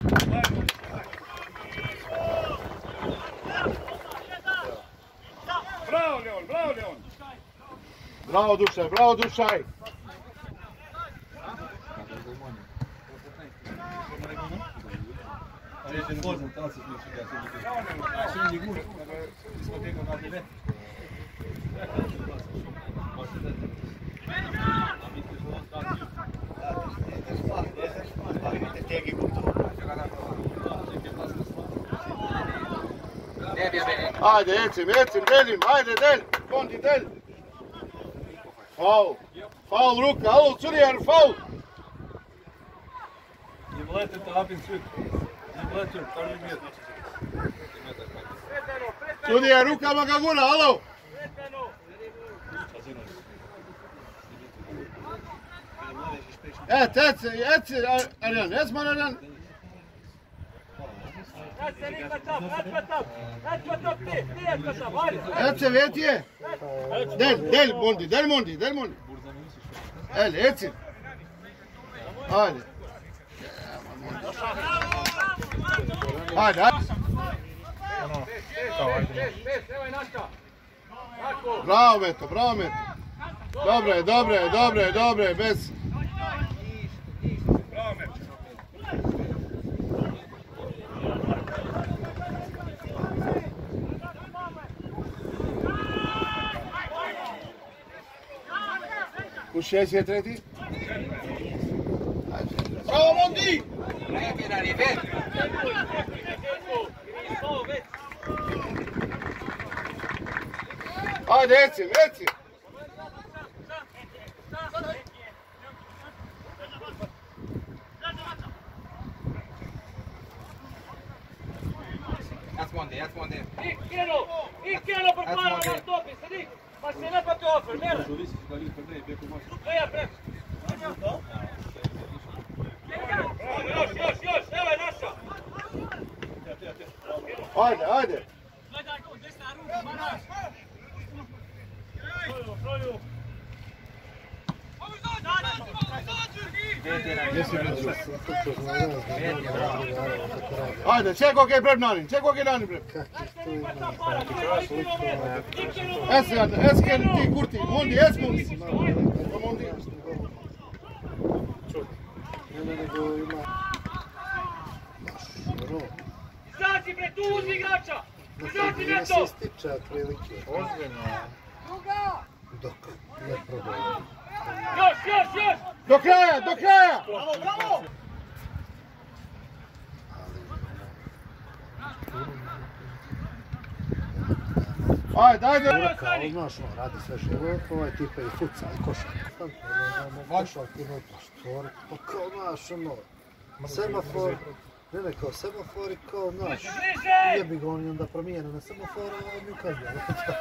Bravo Leon, bravo Leon! Bravo Dušaj, bravo Dušaj! Ajde, Ecim, delim, ajde, del, Kondi, del. Faul, faul ruka, alo, Curijar, faul. Не влетите апин свит. Не влетите, първи мет. Curijar, ruka, ga gura, alo. Et, Arjan, Esman Arjan. Et se vetije. Del Mondi. El, etsin. Hadi. Hadi. Bravo Meto. Dobre, bez. U 6 je tretji? Bravo Mondi! Ajde, Ecim! That's one there. Ikeno prepara na topi, sedi. Pa se ne pa to ofer, mera. Veja preko. Još, evo je naša. Ajde. Gledaj go, desna ruka, manaš. Proju. Ajde, čeko kaj prebnanin, bre. Esken ti kurti, Mondi, Mondi. Izađi bre, tu uzmi igrača! Izađi na to! Se stiče otprilike. Ozbiljno. Dok ne probaju. Još! Do kraja! Bravo! Ajde! Kao, znaš, radi sve život, ovaj tipa i fuca i košar. Košar ti unutra, štvori, pa kao, znaš, semafor, ne kao semafor i kao, znaš, jebi ga oni onda promijene na semafor, a mi kažemo,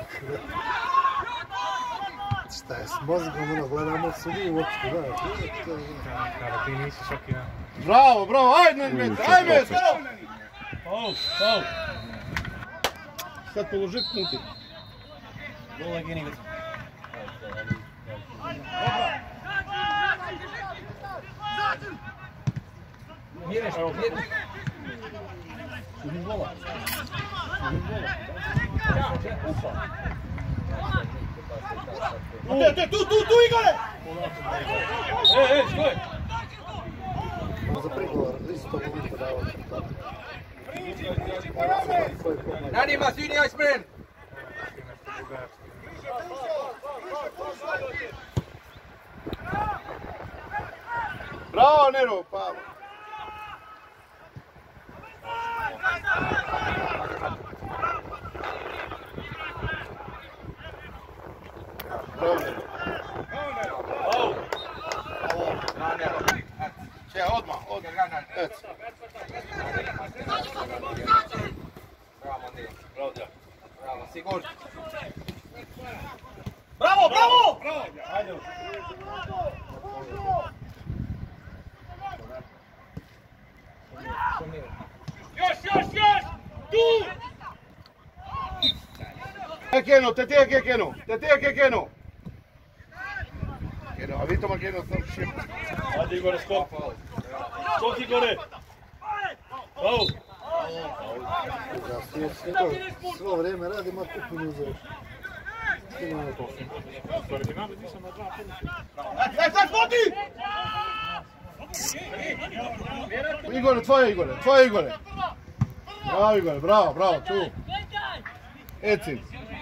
šta je s mozgom, gledamo sudi uopšte, Kada ti nisi šokiran. Bravo, ajde Mete! Faul. Sad položi puti. Gola Gini. Mireš, Sudim gola. Tu Igore! Skoj! za prigovor, isto mogu davati. Nanima, senior sprint! Bravo, Nero, Pavo. Bravo, Nero. Odmah. Ec. Bravo, Andrej. Bravo, sigur. Bravo! Ajde. Još! Tu! Te tiene que Keno. Keno, ha visto ma Keno sta uscendo. Ajde Igore, skok. Skok Igore. Faul! Svo vrijeme radim, a kupinu uzeš. Igore, tvoje Igore, tvoje Igore. Bravo Igore, bravo, bravo, tu. Ecim.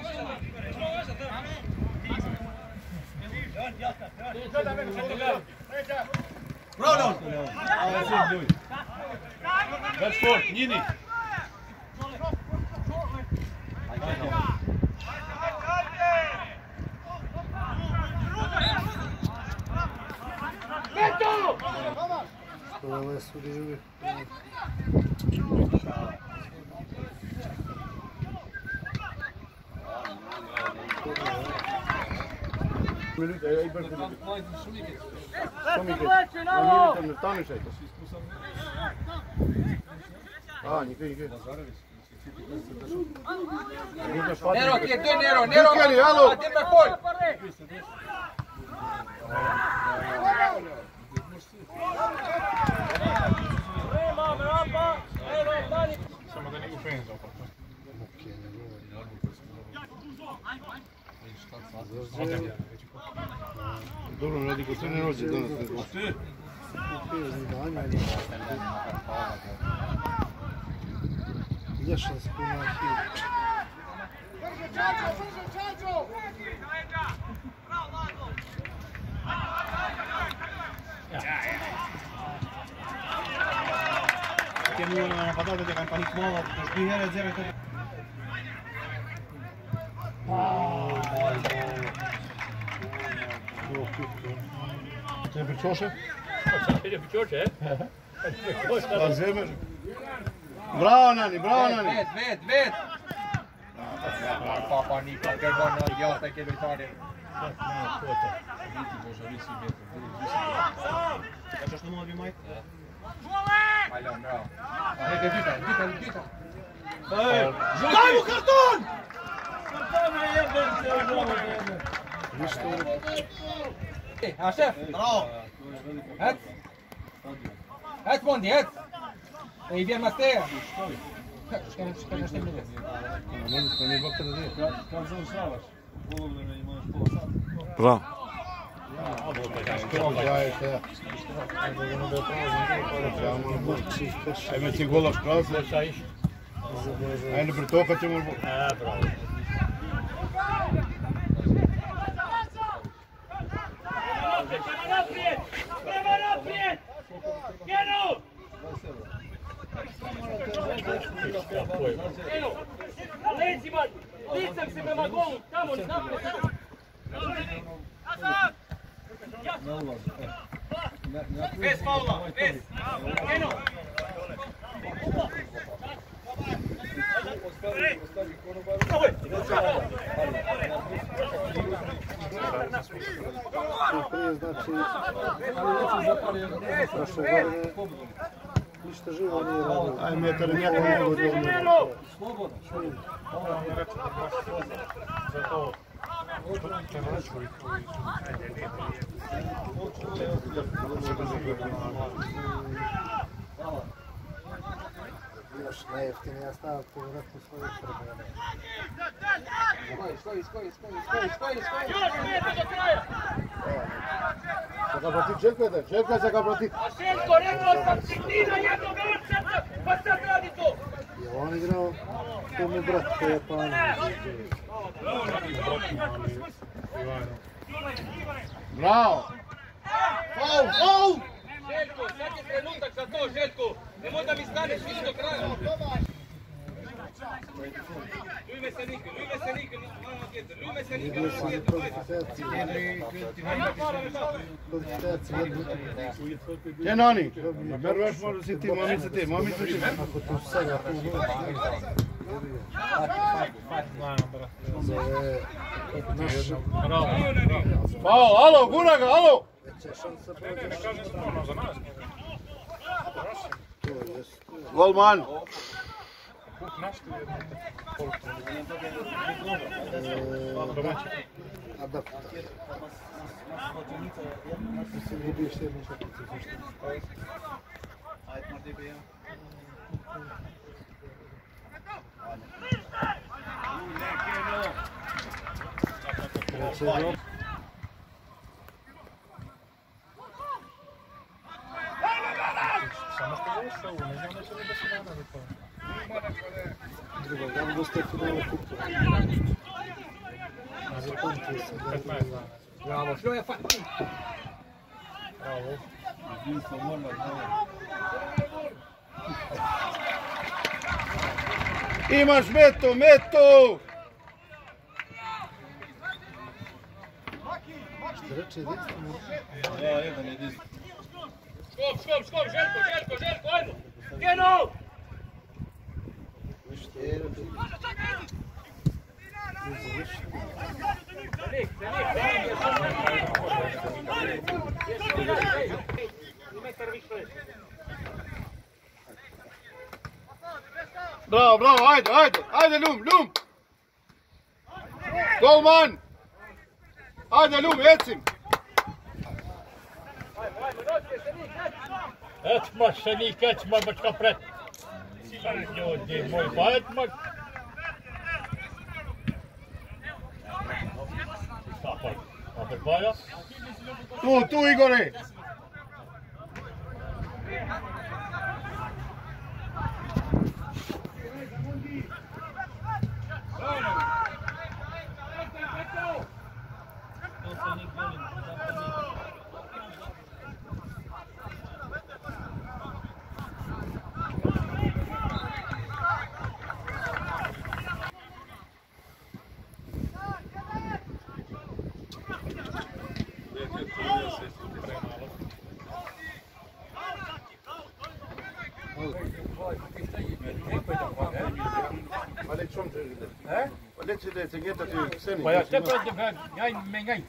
Bravo! That's good, Nini. Ove sudi uvijek. Ik ben goed. Никакие. Nero, ti je tu Nero, Nero! A ti me poj! Samo da ne gupen za opet. Dobro, radi ko se ne rođe danas. Lješan spuna hit. Che mi vogliono una patata di campanit nuova, per spiegare 0 e Sen förstår Är det för kört, Bravo Nani, bravo Nani. Ved! Papa Nika, ker bon idiota che lui tar det. Kanske что новый майт? Malon, bra. Nej, byta. Daj mu karton! Ja, chef! Bra! Ett Mondi, ett! I bien Mastea! Ska ne štemi des? Kad završavaš? Polovreme imaš pola sata. Bravo. Ajme ti gola škraze. Ajde pretokat ćemo. Bravo. Prema naprijed! Genu! Genu! Leđima! Licem se prema golu! Tamo, naprijed! Na ulazu. Bez faula! Bez! Genu! Prije znači, prošle godine, ništa živo nije radio. Aj metar nekako. Slobodno. Još najjeftinija stavka u vrhu svojih problema. Stoji. Još lijete do kraja! Čeka proti, čekaj se ga proti. A Šeljko, rekao sam ti ti na jednog vrčeta, pa sad radi to! Je on igrao, to mu brat po Japanu. Bravo. Faul! Željko, sad je trenutak za to, Željko! Nemoj da mi staneš više do kraja! Ljujme se nikad, ljujme se nikad, Vidio sam i kvalifikacije. Kvalifikacije jednu. Gdje Nani? Berveš može si ti, mamice ti. Ako tu sada tu noć, zove naš Faul, alo, gura ga, alo! veća šansa prođe. Golman. Adapta. Mislim, gubiš jednu šapicu. Samo što je ušao, ne znam da će li da se dana za to. Drugo, da li goste finalu kupu? Zapamtio sam da je 15 dana. Bravo, Šljoja, fa... Bravo. Imaš meto, meto! Što reče jedinstveno? Skop, Željko, ajmo! Geno! Bravo, bravo, ajde, Ljum! Golman! Ajde, Ljum, Ecim! Etmaš se njih, etmaš bačka pred. Ljudi moj, pa etmaš. Sapaj, opet Baja. Tu, Igore! Pa ja te protiv, menjaj.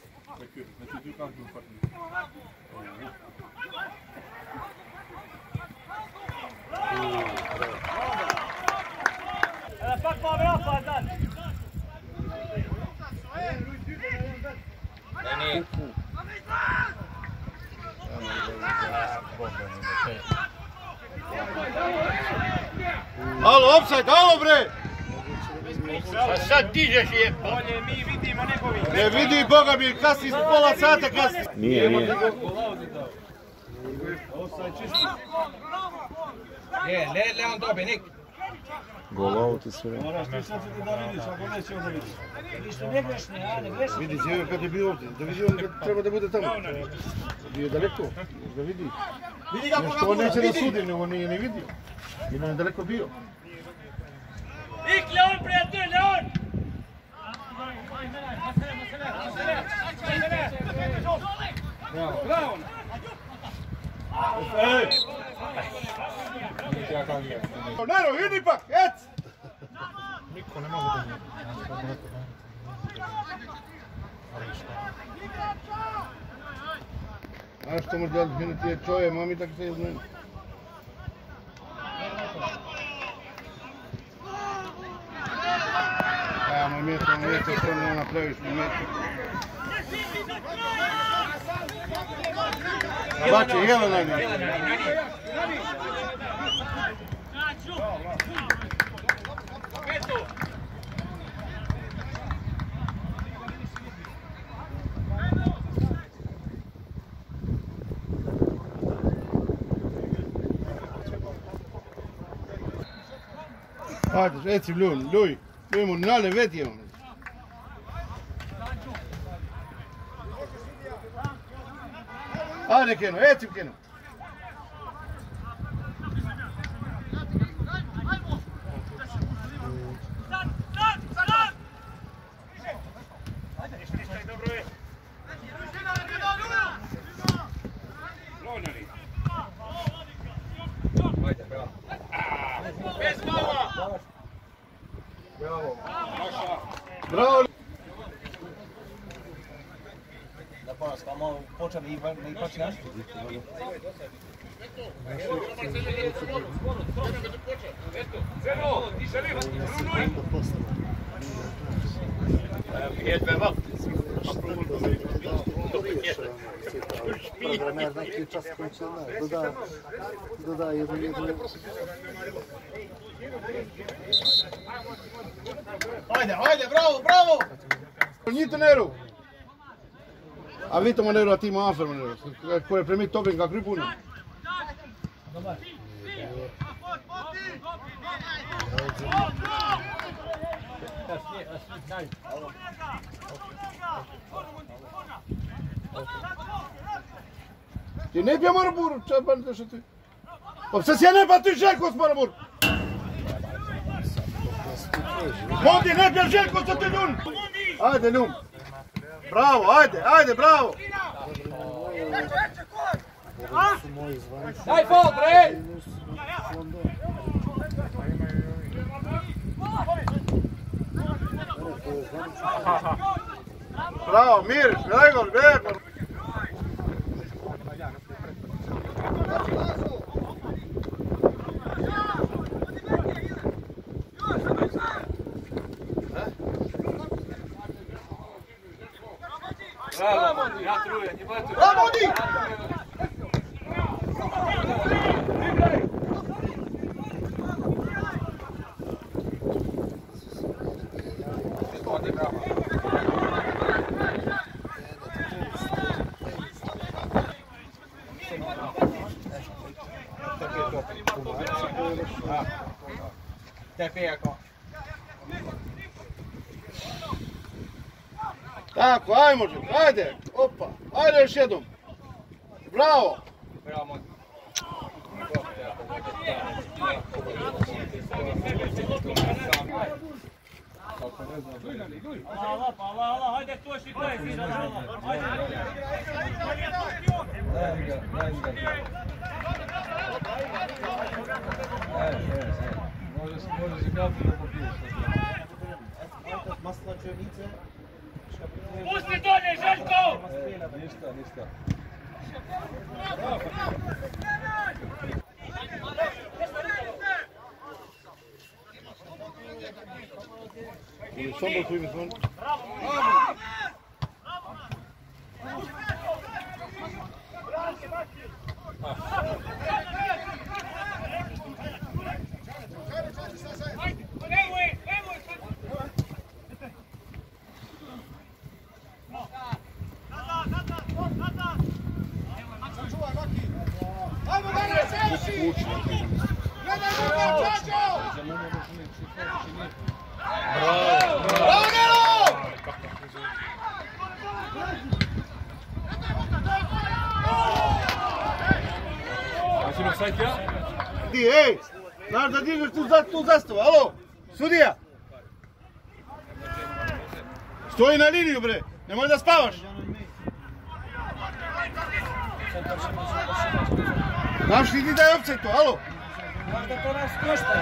Pak maar weer af, dan! Nee. Alo, offside, alo bre! A sad dižeš je. Bolje mi vidimo nego vi. Ne vidi, boga mi, kasni pola sata kasni. Nije. Je, Leon dobe, Nik. Gol out i sve. Moraš ti sad da vidiš, ako neće onda vidiš. Ništa ne grešni, a ne grešni. Vidi, zjeve kad je bio ovdje, da vidi on kad treba da bude tamo. Bio daleko, da vidi. Vidi ga Nešto on neće da sudi, nego nije ni vidio. Jer on je daleko bio. Ik, Leon, prijatelj, Leon! Bravo. Nero, idi pak, ec! Niko ne može da nije. A što može da minuti je čoje, mami tako se znaju. Ja, moj mjesto, što ne napraviš, moj mjesto. Bače, Jelena je. Hajde, reci Ljuj, imamo nale veti imamo. Hajde Keno, reci Keno. Bravo! Da pa nas malo počeli i počneš? Programer neki čas koji će doda jednu. Ajde, bravo! Njito Neru! A vi to manevru, a ti ima afer manevru. Ko je premit tobin ka krypunin. Ti ne pja Maribor, qa bërë të shëty? Po pëse si ne pa ty Zhelkos Maribor? Mondi ne pja Zhelkos të ty lun! Ajde lun! Bravo, ajde, bravo! Daj fol, bre! Bravo, Mirić, Gregor, Gregor! Bravo, Di! Tako, ajmo, ajde, opa, ajde još jednom. Bravo! Bravo, Allah, hajde Toši, to je zida, hajde. Može se gledati da popiješ. Maslačenice. Pusti dolje, Željko! Ništa. Sombor tu ime zvon. Ej, znaš da dižeš tu zastavu, alo, sudija! Stoji na liniju, bre, nemoj da spavaš! Znaš li ti da je opcet to, alo? Možda to nas košta.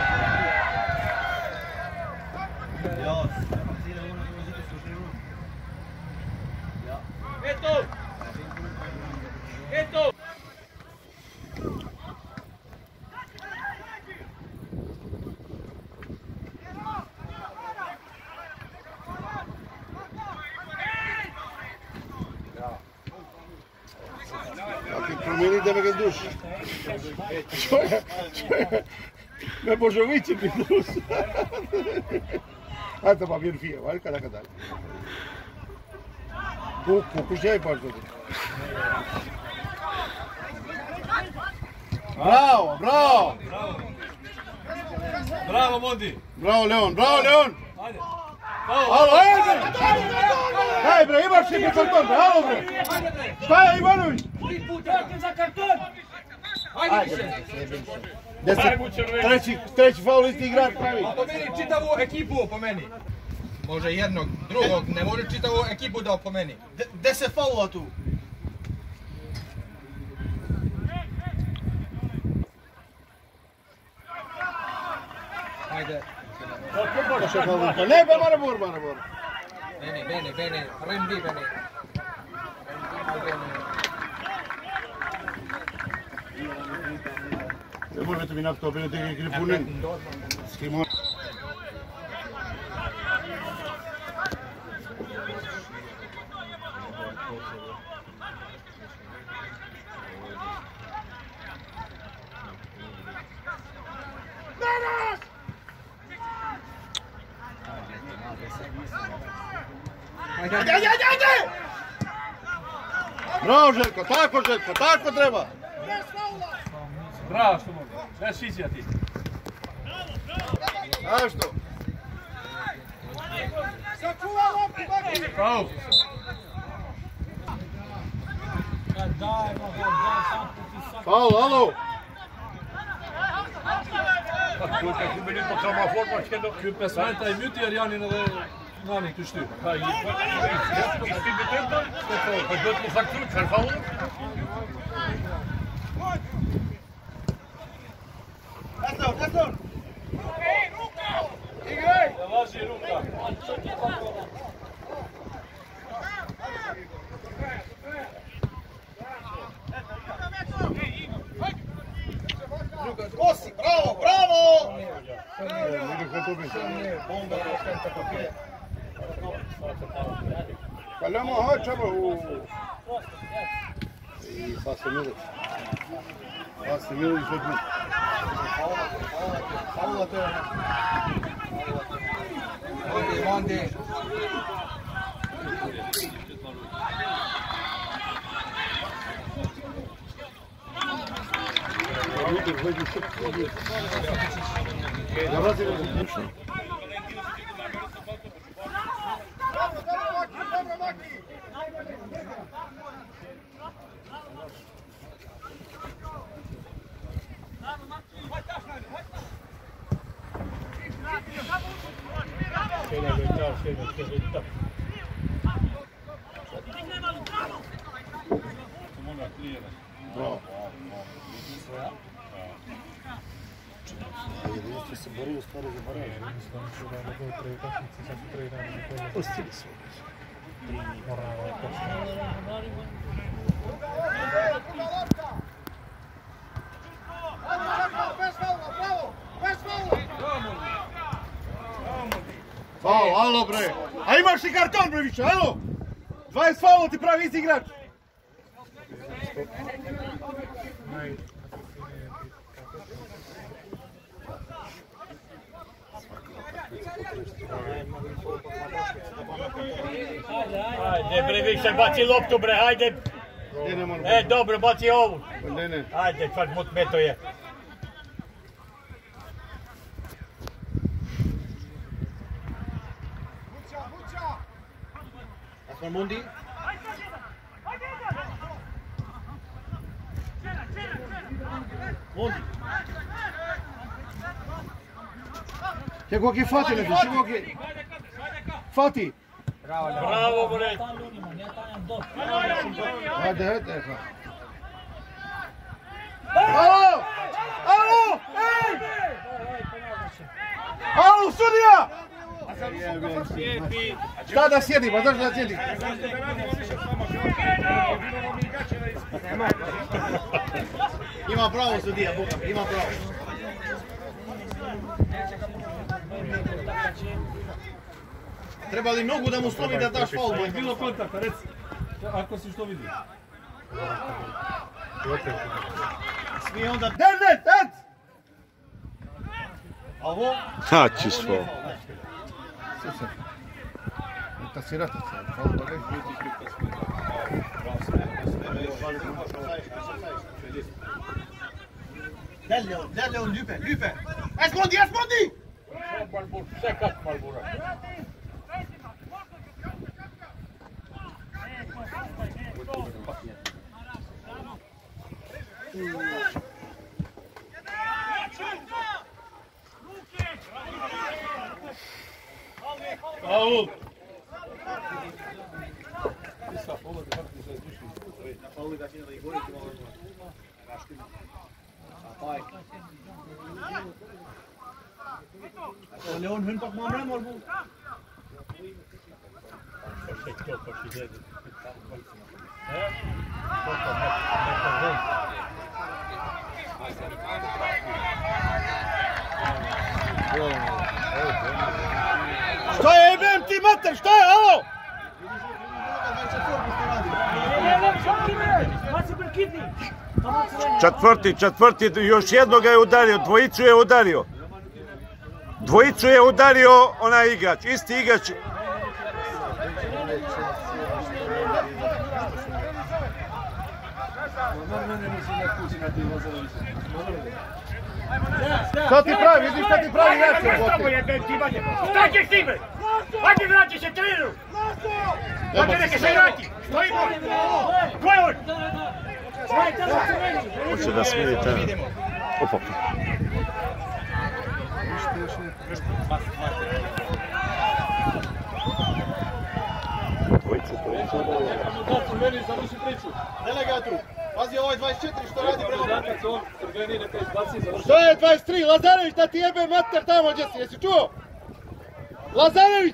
Eto! Promijeni da me ga duš. Me Božovići mi duš. Hajde pa vjer fije, hajde kada kada. Pokušaj baš dobro. Bravo, bravo! Bravo, Mondi! Bravo, Leon, bravo, Leon! Ajde! Alo, ajde! Daj bre, imaš neki karton, bre, alo bre! Šta je Ivanović? Tri puta za karton! Ajde više! Treći faul isti igrač pravi. Opomeni čitavu ekipu, opomeni. Može jednog, drugog, ne može čitavu ekipu da opomeni. Gde se faula tu? Ajde. Ne, Maribor. Bene, rendi bene. Ne možete mi nakon opet neki gripunin. Skimo. Bravo Željko, tako treba. Bravo što mogu. Sve šizija ti. Ajde što? Bravo. Faul, alo. Kyllä sääntää ei myti, ja Janina Nani kystyy. Ossi, bravo! Kalemo, hoj čaba. I Fase Milić. Fase Milić odmah. Faula to je. Ovdje. Jedinstvo se bori u stvari za baraž. Pustili su. Faul, alo bre. A imaš i karton bre više, alo. 20 faula ti pravi isti igrač. Ajde bre, više baci loptu bre, ajde. Dobro, baci ovu. Ajde, čak mut meto je. Mundi. Mundi. Chegou aqui, Fati, né? Chegou aqui. Fati. Bravo, bre. Hadi, hadi. Alo! Alo! Ej! Alo, sudija! Šta da sjedi, pa zašto da sjedi? Ima pravo sudija, Boga, ima pravo. Treba li nogu da mu slomi da daš faul? Bilo kontakta, reci. Ako si što vidio. Svi onda... Ted! A ovo? Ha, čisto. Tá certo, faul da ne. Delle on Lüpe. Escondi! Sekat Malbura. Faul. Leon Hünbach mamre morgu. Šta je, jebem ti mater, šta je, alo? Četvrti, još jednoga je udario, dvojicu je udario onaj igrač, isti igrač. Šta ti pravi, vidiš šta ti pravi Jače? Šta ćeš ti bre? Hajde vrati se treneru! Hajde neke se vrati! Stoji bol! Ko je on? Hoće da smiri trener. Opa. Delegatu, pazi ovaj 24 što radi prema mene. Što je 23? Lazarević da ti jebe mater tamo gdje si, jesi čuo? Lazarević!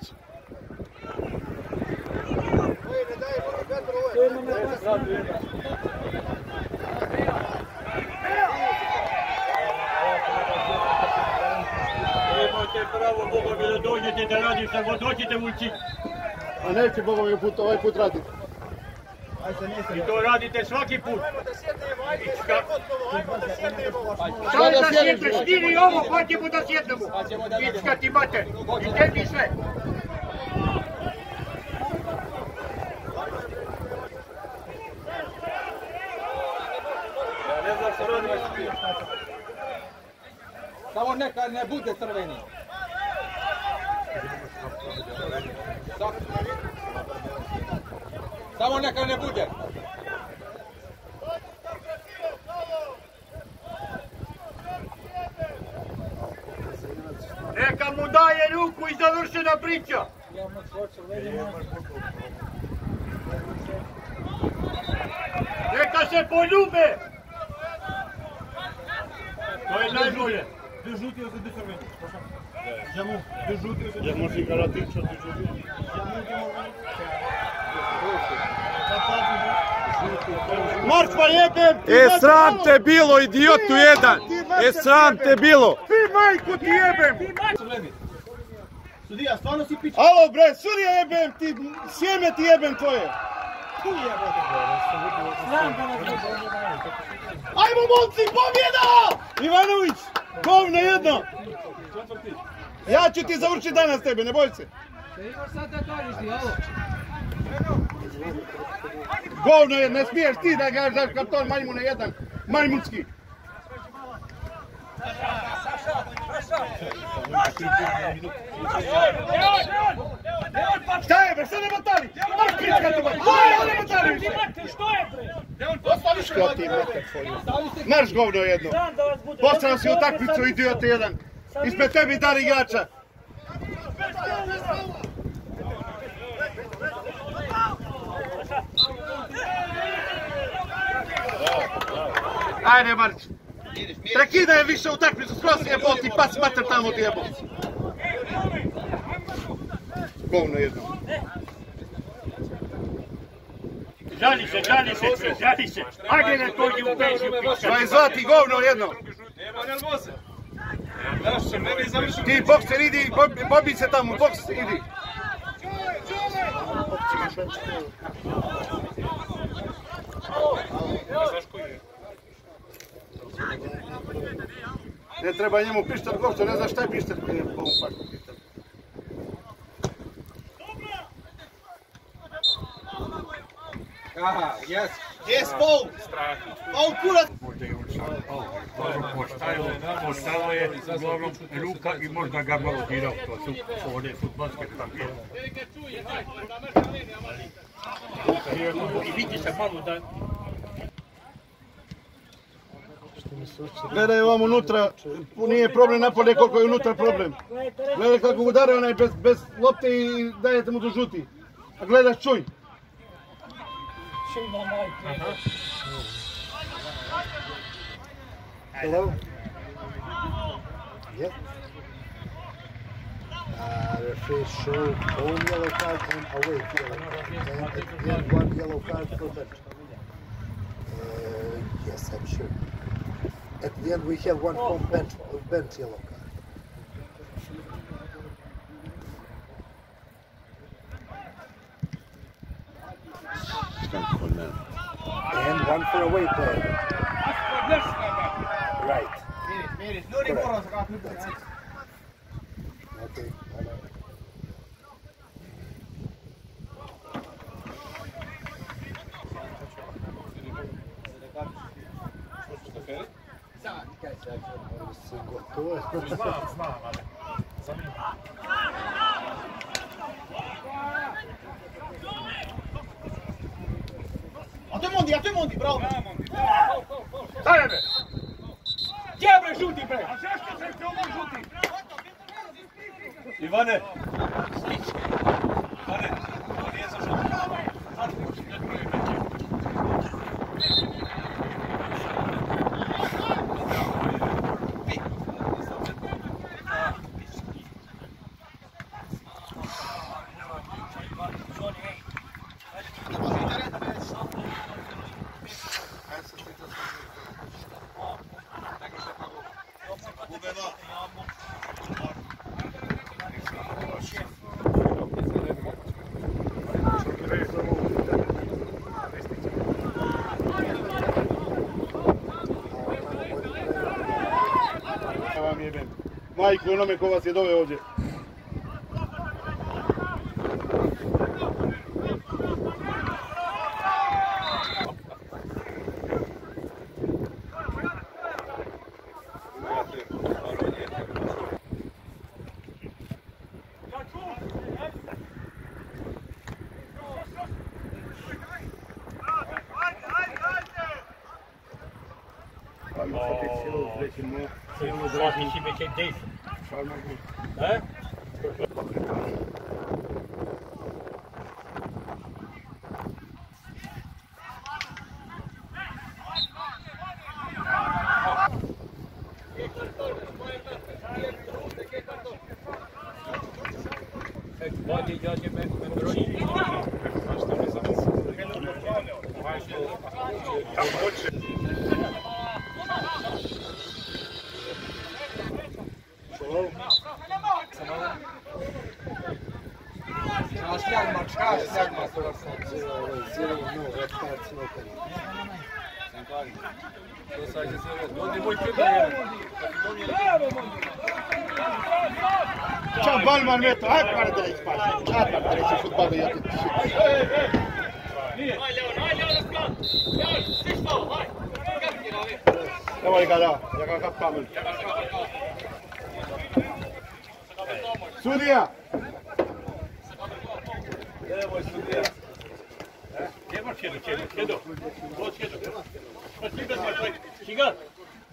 Imate pravo, Boga mi da dođete da radite, god hoćete ući. A neće Boga mi ovaj put raditi. I to radite svaki put. Šta da sjedneš, stiri ovo, pa ćemo da sjednemo. Ička ti mater, i tebi sve. Ja ne znam što radim već ti. Samo neka ne bude crveni. Samo neka ne bude. Neka mu daje ruku i završena priča. Neka se poljube. To je najbolje. Žuti ili se crveni? Ja možda i karatiča ti žuti. Marš pa jebem! Sram te bilo, idiotu jedan! Sram te bilo! Ti majku ti jebem! Sudija, stvarno si pič. Alo bre, sudija jebem ti, sjeme ti jebem tvoje! Ajmo momci, pobjeda! Ivanović, govno jedno! Ja ću ti završiti danas tebe, ne boj se! Govno je, ne smiješ ti da ga daš karton majmune jedan, majmunski! Šta je bre, šta ne batali? Marš pička tu batali! Ne batali! Što ti mater tvoju? Marš govno jedno! Postrao si utakmicu, idiote jedan! Ispred tebi dar igrača! Ajde Marć! Prekidaj više utakmicu, skroz je bol ti pas mater tamo ti je bol! Govno jedno! Žali se. Ajde ne tođi u penziju, pička. Vaj zvati govno jedno! Nema nervoze. Završim, ne bi završim. Ti bokser idi, pobi se tamo, bokser idi! Ne treba njemu pištat govno, ne zna šta je pištat koji je po ovom paku pištat. Aha, jes. Jes, Paul! Paul, kurac! Možda je on postalo je uglavnom ruka i možda ga malo dirao, to su ovdje futbolske štampione. I vidi se malo da... Gledaj ovam unutra, nije problem napolje koliko je unutra problem. Gledaj kako udara onaj bez lopte i dajete mu do žuti. A gledaš čuj. Hello? Yep. Referee showed home yellow card and away yellow card. And at the end, one yellow card for bench. Yes, I'm sure. At the end, we have one home bench yellow card. And one for away player. Right. Okay. Gotovo je. Znam, ali... A to je Mondi, bravo! Stane me! Gdje bre žuti bre? A zašto se to može žuti? Ivane! Ivane, to nije za žuti. Majku, onome ko vas je doveo ovdje. Zlatni si već je 10. E? Vodi dođe me broji. Ciao Balman metto, guarda lei spazio. Ciao, guarda lei futbol io ti. Evo ga da, ja ga kapam. Sudija! Evo je sudija. Gdje imaš jedno? Doći jedno. Šiga!